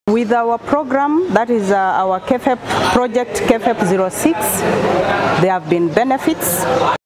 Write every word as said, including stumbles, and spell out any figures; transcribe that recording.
With our program, that is uh, our K F E P project K F E P zero six, there have been benefits.